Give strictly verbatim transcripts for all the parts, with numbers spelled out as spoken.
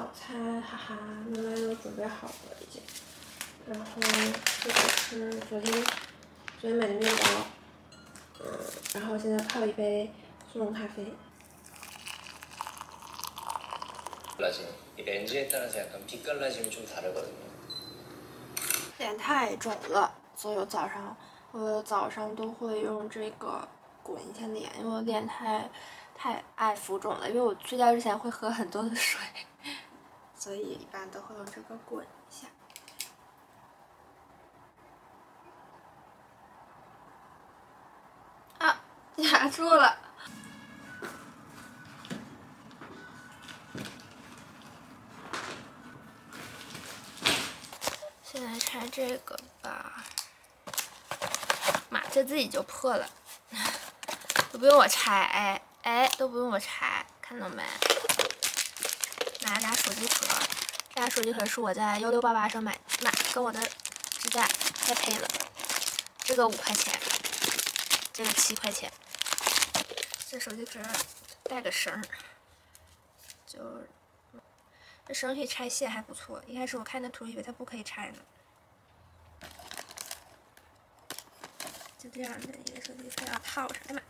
早餐，哈哈，妈妈都准备好了已经。然后这个是昨天昨天买的面包，嗯，然后现在泡一杯速溶咖啡。 렌즈에 따라서 약간 빛 갈라짐이 좀 다르거든요. 脸太肿了，所以我早上我早上都会用这个滚一下脸，因为我脸太太爱浮肿了。因为我睡觉之前会喝很多的水，所以一般都会用这个滚一下。啊，卡住了。 现在拆这个吧，妈，这自己就破了，都不用我拆，哎哎，都不用我拆，看到没？拿俩手机壳，这俩手机壳是我在幺六八八上买，买跟我的支架太配了，这个五块钱，这个七块钱，这手机壳带个绳，就。 这绳可以拆卸，还不错。一开始我看那图以为它不可以拆呢。就这样的一个手机壳要套上，哎妈！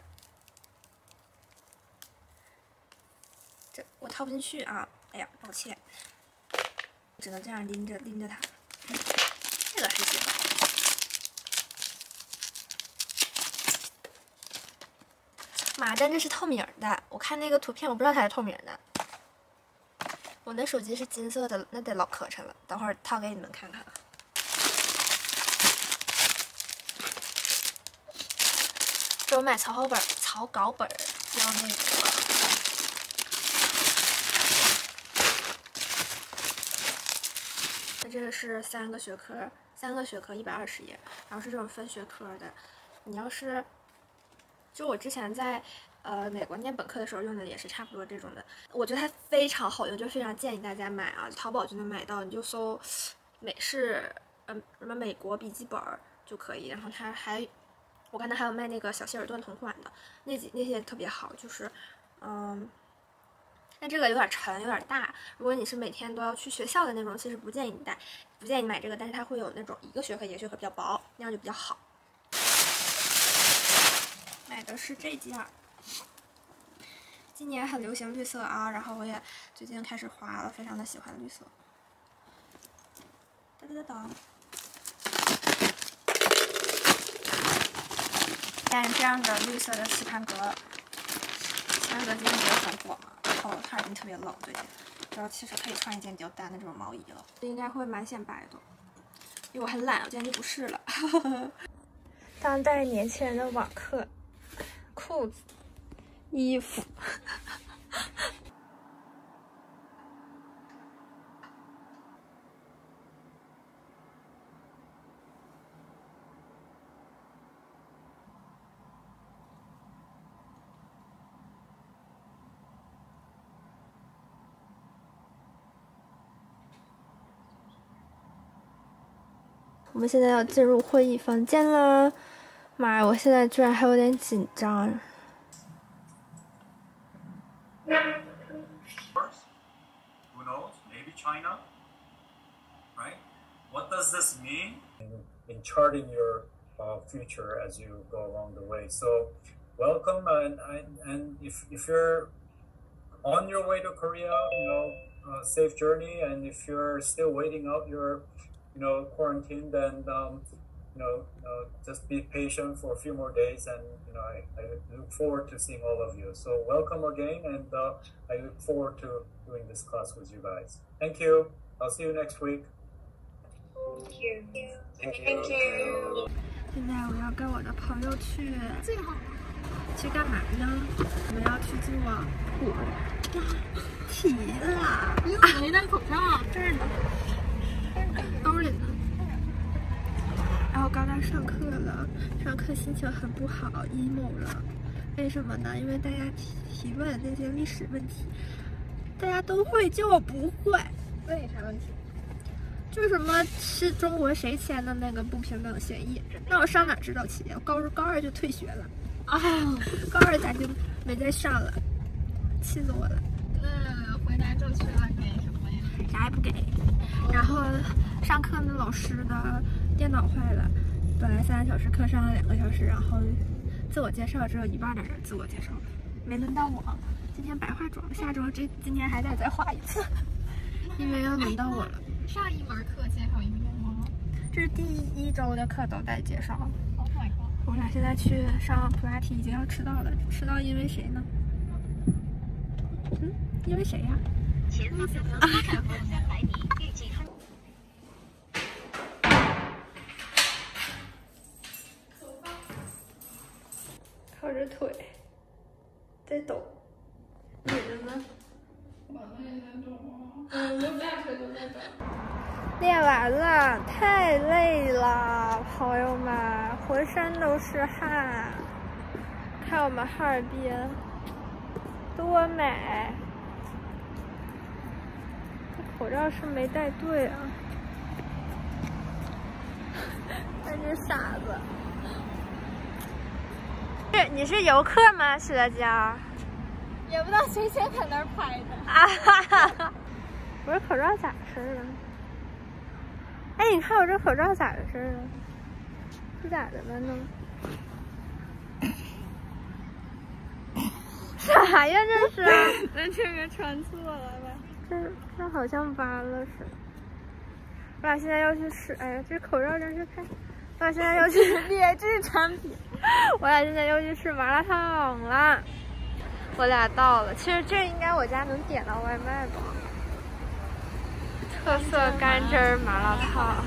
这我套不进去啊！哎呀，抱歉，只能这样拎着拎着它。这个还行。妈，但这是透明的，我看那个图片，我不知道它是透明的。 我的手机是金色的，那得老磕碜了。等会儿套给你们看看。这我买草稿本，草稿本要那个，那这个是三个学科，三个学科一百二十页，然后是这种分学科的。你要是，就我之前在。 呃，美国念本科的时候用的也是差不多这种的，我觉得它非常好用，就非常建议大家买啊，淘宝就能买到，你就搜美式，呃，什么美国笔记本就可以。然后它还，我看它还有卖那个小希尔顿同款的，那几那些特别好，就是，嗯，但这个有点沉，有点大。如果你是每天都要去学校的那种，其实不建议你带，不建议你买这个，但是它会有那种一个学科一个学科比较薄，那样就比较好。买的是这件。 今年很流行绿色啊，然后我也最近开始画了，非常的喜欢绿色。哒哒哒但是这样的绿色的斯潘格，斯潘格今天不是很火嘛，然后它已经特别冷最近，然后其实可以穿一件比较单的这种毛衣了，应该会蛮显白的，因为我很懒，我今天就不试了。当代年轻人的网课，裤子。 衣服，我们现在要进入会议房间了，妈呀，我现在居然还有点紧张。 Who knows? Maybe China, right? What does this mean in, in charting your uh, future as you go along the way? So, welcome, and and, and if if you're on your way to Korea, you know, uh, safe journey. And if you're still waiting out your, you know, quarantine, then um, you know, uh, just be patient for a few more days, and you know, I, I look forward to seeing all of you. So welcome again, and uh, I look forward to doing this class with you guys. Thank you. I'll see you next week. Thank you. Thank you. Thank you. 现在我要跟我的朋友去，最好去干嘛呢？我们要去做火题啦！ 你怎么没戴口罩？ 这儿呢，兜里呢。然后刚刚上课了，上课心情很不好 ，emo 了。为什么呢？因为大家提提问那些历史问题，大家都会，就我不会。 问你啥问题？ 就什么是中国谁签的那个不平等协议？那我上哪知道去？我高高二就退学了，啊，高二咱就没再上了，气死我了。 那回答正确了，给什么呀？ 上课那老师的电脑坏了，本来三个小时课上了两个小时，然后自我介绍只有一半的人自我介绍了，没轮到我。今天白化妆，下周这今天还得再画一次，因为要轮到我了。 上一门课介绍一遍吗？ 这是第一周的课都带介绍。 Oh my god！ 我俩现在去上普拉提，已经要迟到了。迟到因为谁呢？嗯，因为谁呀？ 前方有条发展后三百米，预计通。 靠着腿在抖，你的呢？ 我的也在抖啊，嗯，我大腿都在抖。 练完了，太累了，朋友们，浑身都是汗。看我们哈尔滨多美！这口罩是没戴对啊，看这傻子。是你是游客吗，石乐娇？ 也不知道谁先在那儿拍的。 啊哈哈哈！我这口罩咋事儿啊？哎，你看我这口罩咋回事啊？是咋的了呢？啥呀这是？ 咱这个穿错了吧？ 这这好像弯了似的。我俩现在要去吃，哎呀，这口罩真是太……我俩现在要去劣质产品。我俩现在要去吃麻辣烫了。我俩到了，其实这应该我家能点到外卖吧？特色干汁麻辣烫。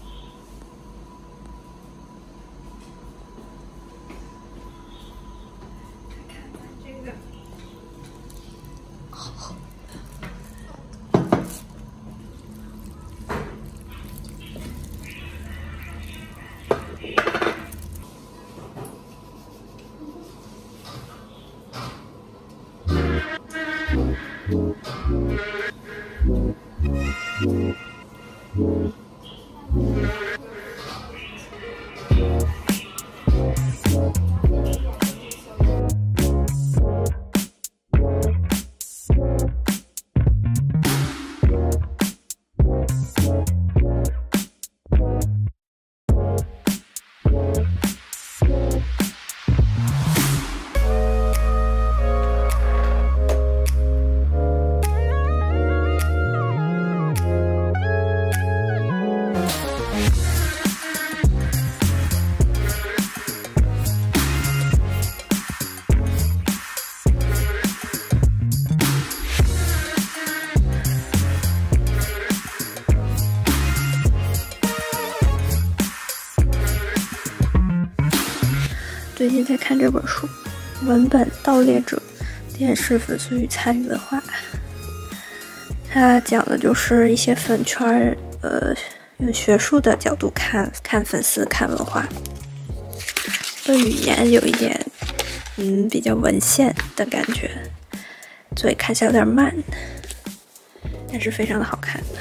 最近在看这本书《文本盗猎者：电视粉丝与参与文化》，它讲的就是一些粉圈，呃，用学术的角度看看粉丝、看文化。这语言有一点，嗯，比较文献的感觉，所以看起来有点慢，但是非常的好看。